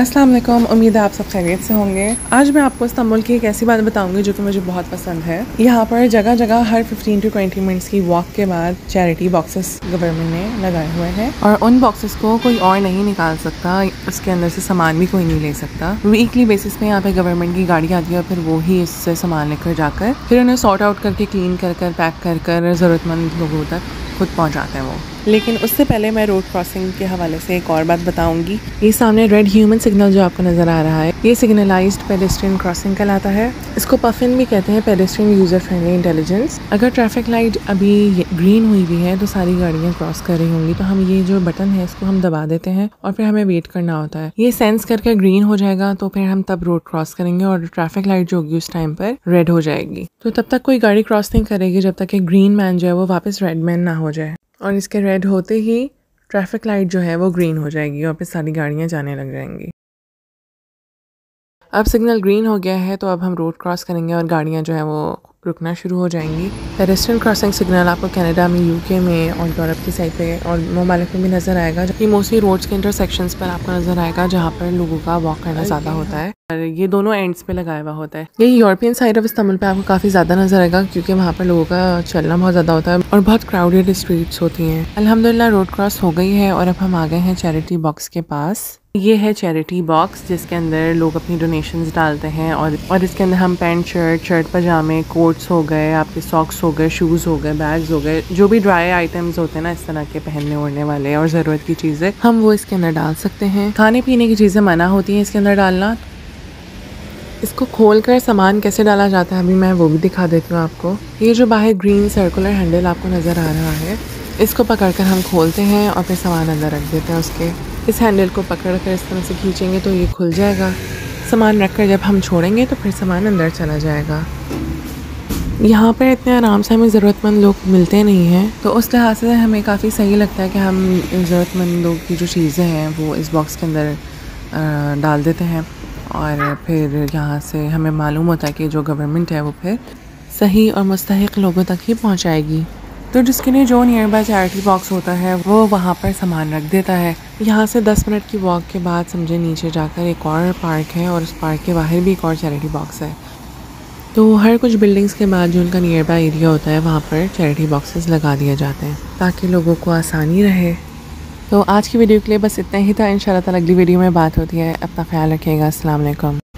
अस्सलाम वालेकुम। उम्मीद है आप सब खैरियत से होंगे। आज मैं आपको इस्तांबुल की एक ऐसी बात बताऊंगी जो कि मुझे बहुत पसंद है। यहाँ पर जगह जगह हर 15 to 20 मिनट्स की वॉक के बाद चैरिटी बॉक्सेस गवर्नमेंट ने लगाए हुए हैं और उन बॉक्सेस को कोई और नहीं निकाल सकता, उसके अंदर से सामान भी कोई नहीं ले सकता। वीकली बेसिस पे यहाँ पे गवर्नमेंट की गाड़ी आती है और फिर वो ही इससे सामान लेकर जाकर फिर उन्हें सॉर्ट आउट करके क्लीन कर पैक कर ज़रूरतमंद लोगों तक खुद पहुँचाते हैं वो। लेकिन उससे पहले मैं रोड क्रॉसिंग के हवाले से एक और बात बताऊंगी। ये सामने रेड ह्यूमन सिग्नल जो आपको नज़र आ रहा है, ये सिग्नलाइज्ड पेडेस्ट्रियन क्रॉसिंग कहलाता है। इसको पफिन भी कहते हैं, पेडेस्ट्रियन यूज़र फ्रेंडली इंटेलिजेंस। अगर ट्रैफिक लाइट अभी ग्रीन हुई भी है तो सारी गाड़ियाँ क्रॉस कर रही होंगी, तो हम ये जो बटन है इसको हम दबा देते हैं और फिर हमें वेट करना होता है। ये सेंस करके ग्रीन हो जाएगा तो फिर हम तब रोड क्रॉस करेंगे और ट्रैफिक लाइट जो होगी उस टाइम पर रेड हो जाएगी। तो तब तक कोई गाड़ी क्रॉस नहीं करेगी जब तक कि ग्रीन मैन जो है वो वापस रेड मैन ना हो जाए। और इसके रेड होते ही ट्रैफिक लाइट जो है वो ग्रीन हो जाएगी और फिर सारी गाड़ियाँ जाने लग जाएंगी। अब सिग्नल ग्रीन हो गया है तो अब हम रोड क्रॉस करेंगे और गाड़ियाँ जो है वो रुकना शुरू हो जाएंगी। पेडेस्ट्रियन क्रॉसिंग सिग्नल आपको कनाडा में, यूके में और यूरोप की साइड पे और ममालिक में भी नज़र आएगा। ये मोस्टली रोड्स के इंटरसेक्शंस पर आपको नज़र आएगा जहाँ पर लोगों का वॉक करना ज़्यादा होता है और ये दोनों एंड्स पे लगाया हुआ होता है। ये यूरोपियन साइड ऑफ इस्तांबुल पे आपको काफ़ी ज़्यादा नज़र आएगा क्योंकि वहाँ पर लोगों का चलना बहुत ज़्यादा होता है और बहुत क्राउडेड स्ट्रीट्स होती हैं। अल्हम्दुलिल्लाह रोड क्रॉस हो गई है और अब हम आ गए हैं चैरिटी बॉक्स के पास। ये है चैरिटी बॉक्स जिसके अंदर लोग अपनी डोनेशंस डालते हैं और इसके अंदर हम पैंट शर्ट पजामे, कोट्स हो गए, आपके सॉक्स हो गए, शूज़ हो गए, बैग्स हो गए, जो भी ड्राई आइटम्स होते हैं ना इस तरह के पहनने ओढ़ने वाले और ज़रूरत की चीज़ें, हम वो इसके अंदर डाल सकते हैं। खाने पीने की चीज़ें मना होती हैं इसके अंदर डालना। इसको खोलकर सामान कैसे डाला जाता है अभी मैं वो भी दिखा देती हूँ आपको। ये जो बाहर ग्रीन सर्कुलर हैंडल आपको नज़र आ रहा है, इसको पकड़कर हम खोलते हैं और फिर सामान अंदर रख देते हैं। उसके इस हैंडल को पकड़कर इस तरह से खींचेंगे तो ये खुल जाएगा। सामान रखकर जब हम छोड़ेंगे तो फिर सामान अंदर चला जाएगा। यहाँ पर इतने आराम से हमें ज़रूरतमंद लोग मिलते नहीं हैं, तो उस लिहाज से हमें काफ़ी सही लगता है कि हम ज़रूरतमंद लोग की जो चीज़ें हैं वो इस बॉक्स के अंदर डाल देते हैं और फिर यहाँ से हमें मालूम होता है कि जो गवर्नमेंट है वो फिर सही और मुस्तहिक लोगों तक ही पहुँचाएगी। तो जिसके लिए जो नियर बाय चैरिटी बॉक्स होता है वो वहाँ पर सामान रख देता है। यहाँ से 10 मिनट की वॉक के बाद समझे नीचे जाकर एक और पार्क है और उस पार्क के बाहर भी एक और चैरिटी बॉक्स है। तो हर कुछ बिल्डिंग्स के बाद जो उनका नियर बाय एरिया होता है वहाँ पर चैरिटी बॉक्सेस लगा दिए जाते हैं ताकि लोगों को आसानी रहे। तो आज की वीडियो के लिए बस इतना ही था। इंशाल्लाह ताला अगली वीडियो में बात होती है। अपना ख्याल रखिएगा। अस्सलाम वालेकुम।